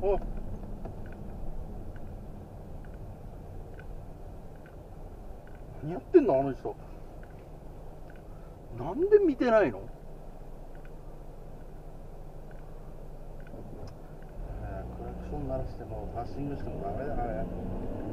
おい、何やってんのあの人。なんで見てないの？クラクション鳴らしてもパッシングしてもダメだね。